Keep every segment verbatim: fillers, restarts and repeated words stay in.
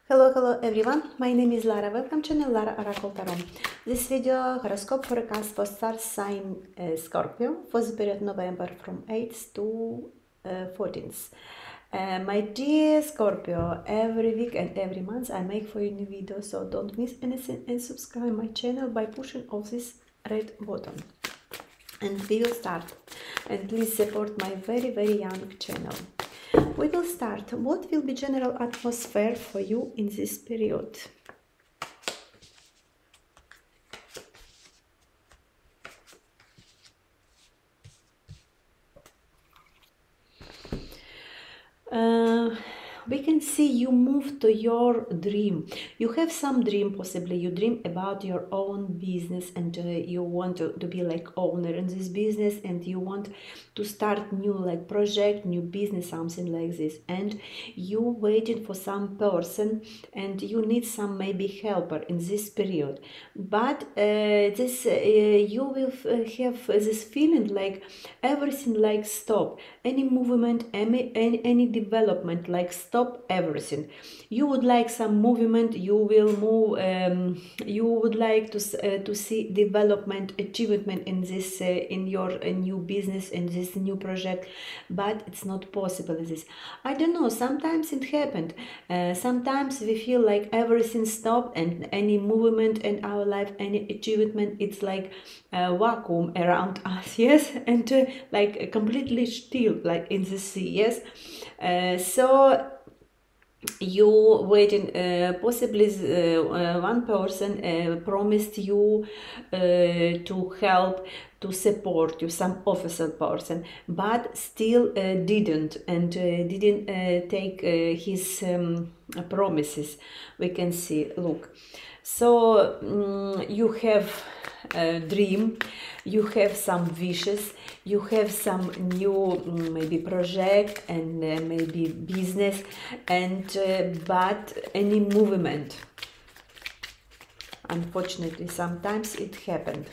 Hello, hello everyone. My name is Lara. Welcome to Lara Oracle Tarot. This video horoscope forecast for star sign uh, Scorpio for the period November from eighth to uh, fourteenth. Uh, my dear Scorpio, every week and every month I make for you new videos, so don't miss anything and subscribe my channel by pushing off this red button. And we will start. And please support my very very young channel. We will start. What will be general atmosphere for you in this period? Uh, we can see you move to your dream. You have some dream, possibly you dream about your own business, and uh, you want to, to be like owner in this business, and you want to start new like project, new business, something like this, and you waiting for some person and you need some maybe helper in this period. But uh, this uh, you will have this feeling like everything like stop, any movement, any, any, any development, like stop everything. You would like some movement, you will move, um, you would like to, uh, to see development, achievement in this, uh, in your uh, new business, in this new project, but it's not possible this. I don't know, sometimes it happened. Uh, sometimes we feel like everything stopped and any movement in our life, any achievement, it's like a vacuum around us, yes, and uh, like completely still, like in the sea, yes. Uh, so you waiting, uh, possibly uh, uh, one person uh, promised you uh, to help, to support you, some official person, but still uh, didn't and uh, didn't uh, take uh, his um, promises. We can see, look, so um, you have a dream, you have some wishes, you have some new maybe project and uh, maybe business, and uh, but any movement, unfortunately sometimes it happened.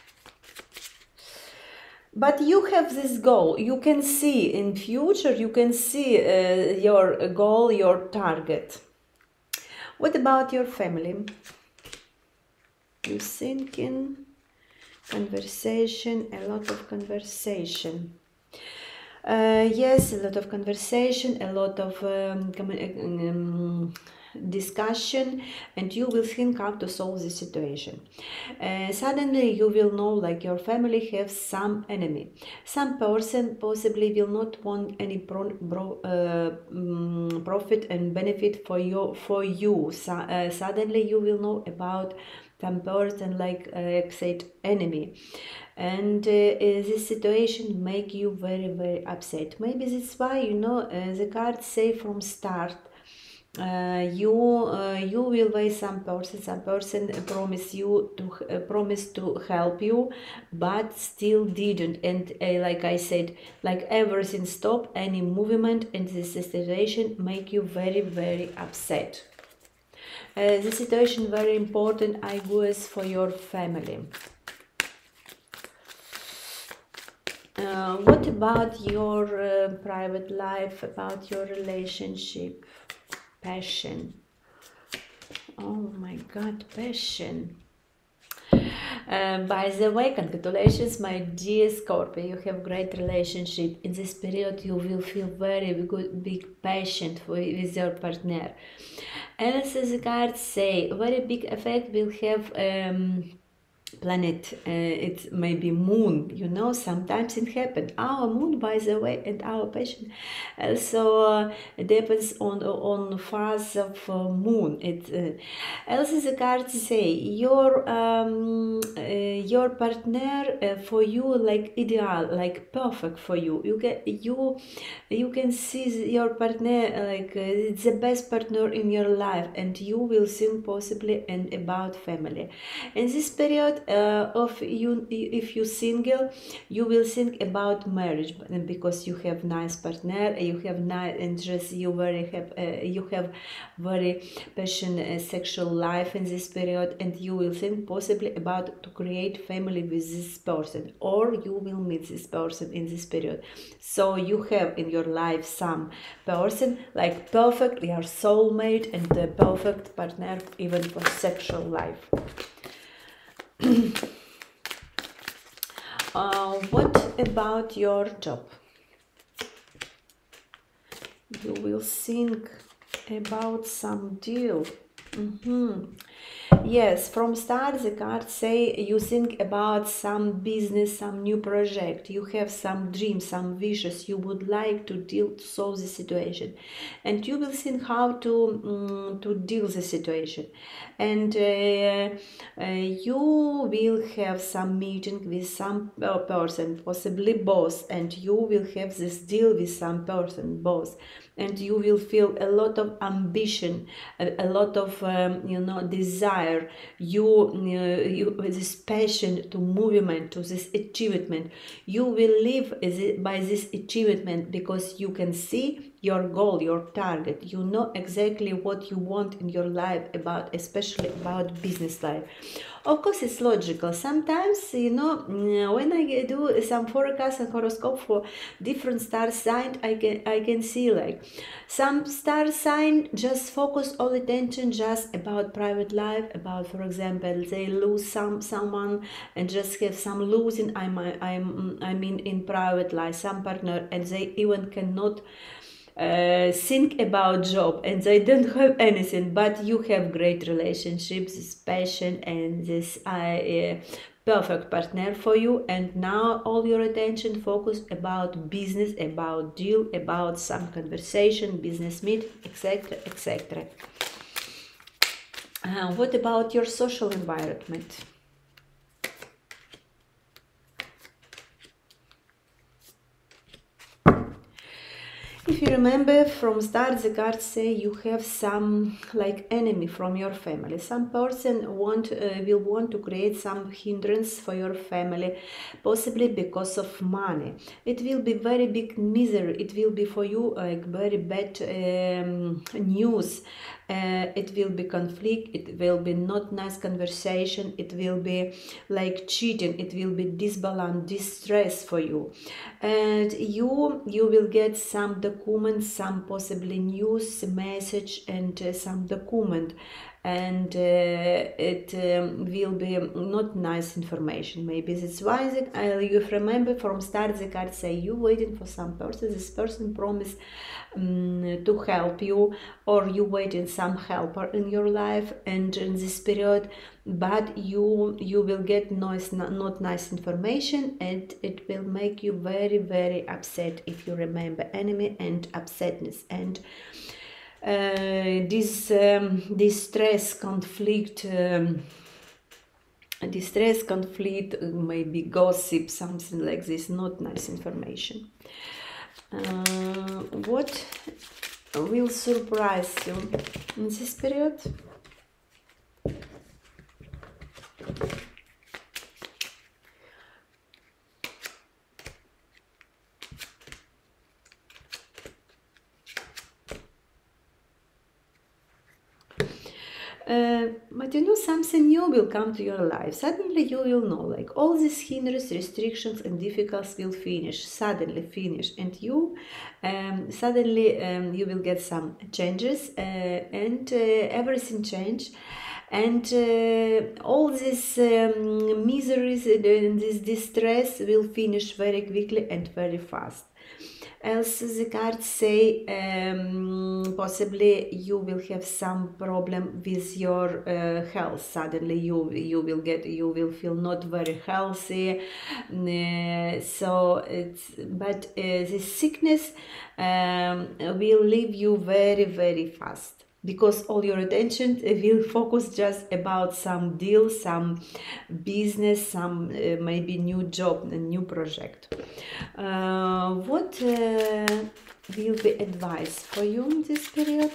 But you have this goal, you can see in future, you can see uh, your goal, your target. What about your family? You thinking, conversation, a lot of conversation. Uh, yes, a lot of conversation, a lot of um, um, discussion, and you will think how to solve the situation. Uh, suddenly you will know like your family have some enemy. Some person possibly will not want any pro, bro, uh, um, profit and benefit for you. For you. So, uh, suddenly you will know about some person like uh, said enemy, and uh, uh, this situation make you very very upset. Maybe that's why, you know, uh, the cards say from start, uh, you uh, you will wait some person, some person promise you to uh, promise to help you, but still didn't, and uh, like I said, like everything stop, any movement in this situation make you very very upset. Uh, the situation very important, I guess, for your family. Uh, what about your uh, private life, about your relationship, passion? Oh my God, passion. Uh, by the way, congratulations, my dear Scorpio, you have great relationship. In this period you will feel very good, big passion for, with your partner. And as the cards say, very big effect will have um, planet, uh, it may be moon, you know, sometimes it happens. Our moon, by the way, and our passion also uh, depends on on phase of uh, moon. It uh, also the cards say your um, uh, your partner uh, for you like ideal, like perfect for you. You get you you can see your partner like uh, it's the best partner in your life, and you will think possibly and about family. In this period uh, of you, if you single, you will think about marriage, because you have nice partner, you have nice interest, you very have uh, you have very passionate uh, sexual life in this period, and you will think possibly about to create family with this person, or you will meet this person in this period. So you have in your life some person like perfect, they are soulmate and the perfect partner even for sexual life. uh, what about your job? You will think about some deal. Mm-hmm. Yes, from start the cards say you think about some business, some new project, you have some dreams, some wishes, you would like to deal to solve the situation, and you will think how to um, to deal the situation, and uh, uh, you will have some meeting with some uh, person, possibly boss, and you will have this deal with some person, boss, and you will feel a lot of ambition, a, a lot of um, you know desire, you uh, you this passion to movement, to this achievement. You will live by this achievement because you can see your goal, your target. You know exactly what you want in your life, about especially about business life. Of course, it's logical. Sometimes, you know, when I do some forecast and horoscope for different star sign, I can I can see like some star sign just focus all attention just about private life, about, for example, they lose some someone and just have some losing. I'm I'm I mean in private life, some partner, and they even cannot uh, think about job, and they don't have anything, but you have great relationships, this passion, and this uh, uh, perfect partner for you, and now all your attention focus about business, about deal, about some conversation, business meet, etc, etc. Uh, what about your social environment? If you remember from start, the cards say you have some like enemy from your family. Some person want uh, will want to create some hindrance for your family, possibly because of money. It will be very big misery. It will be for you like very bad um, news. Uh, it will be conflict. It will be not nice conversation. It will be like cheating. It will be disbalance, distress for you, and you you will get some documents, some possibly news message, and uh, some document, and uh, it um, will be not nice information. Maybe that's why that uh, you remember from start the card say you waiting for some person. This person promised um, to help you, or you waiting some helper in your life, and in this period, but you you will get noise, not, not nice information, and it will make you very very upset if you remember enemy and upsetness, and uh, this um, this stress conflict um, distress conflict, maybe gossip, something like this, not nice information. Uh, what will surprise you in this period? Uh, but you know, something new will come to your life. Suddenly you will know, like all these hindrances, restrictions and difficulties will finish, suddenly finish, and you um, suddenly um, you will get some changes, uh, and uh, everything change, and uh, all these um, miseries and this distress will finish very quickly and very fast. Else the cards say um, possibly you will have some problem with your uh, health. Suddenly you you will get you will feel not very healthy. Uh, so it's but uh, this sickness um, will leave you very very fast, because all your attention will focus just about some deal, some business, some uh, maybe new job, a new project. Uh, what uh, will be advice for you in this period?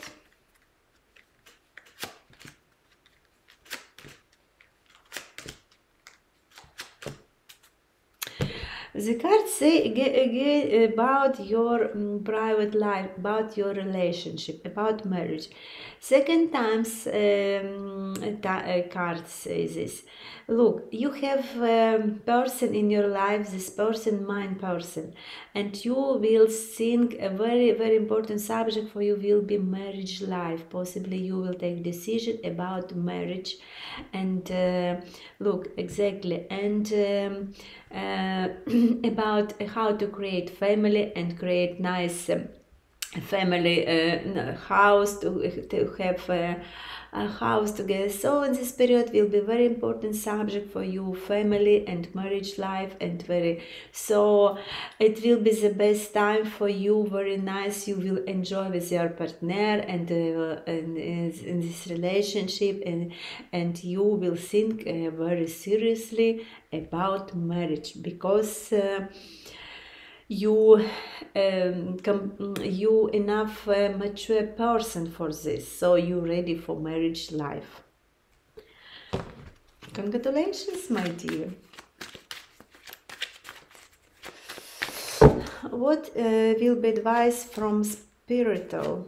The cards say again, again about your um, private life, about your relationship, about marriage. Second times um, uh, cards say this. Look, you have a um, person in your life, this person, mind person, and you will think a very, very important subject for you will be marriage life. Possibly you will take decision about marriage, and uh, look exactly, and um, uh, about how to create family and create nice. Um, family uh, house to, to have uh, a house together. So in this period will be very important subject for you, family and marriage life, and very so it will be the best time for you, very nice, you will enjoy with your partner and, uh, and uh, in this relationship, and and you will think uh, very seriously about marriage, because uh, you um, com- you enough uh, mature person for this, so you ready for marriage life. Congratulations, my dear. What uh, will be advice from spiritual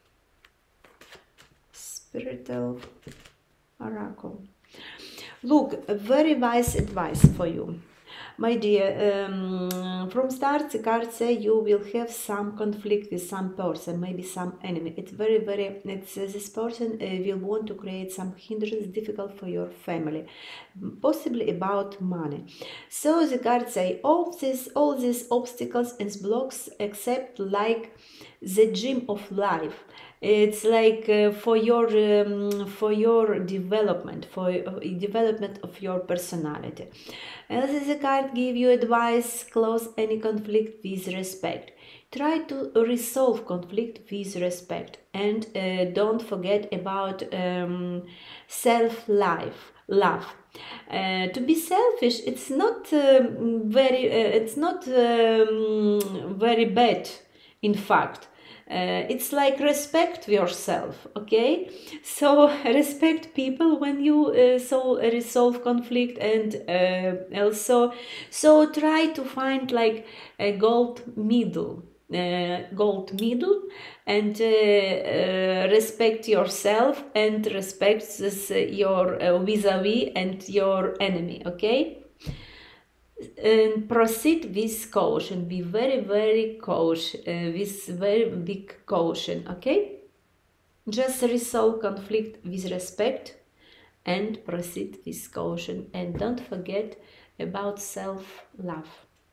spiritual oracle? Look, a very wise advice for you. My dear, um, from start the cards say you will have some conflict with some person, maybe some enemy. It's very, very, it's, uh, this person uh, will want to create some hindrance, difficult for your family, possibly about money. So the cards say all this, all these obstacles and blocks except like the gym of life. It's like uh, for your um, for your development, for uh, development of your personality. As the card give you advice, close any conflict with respect. Try to resolve conflict with respect, and uh, don't forget about um, self-life, love. Uh, to be selfish, it's not um, very, uh, it's not um, very bad. In fact, uh, it's like respect yourself, okay? So respect people when you uh, so resolve conflict, and uh, also so try to find like a gold middle. Uh, gold middle, and uh, uh, respect yourself and respect this, uh, your uh, vis-a-vis and your enemy, okay? And proceed with caution, be very very cautious, uh, with very big caution, okay? Just resolve conflict with respect and proceed with caution, and don't forget about self-love.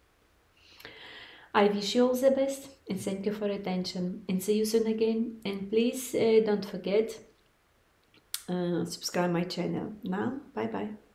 I wish you all the best, and thank you for attention, and see you soon again. And please uh, don't forget uh, subscribe my channel. Now bye bye.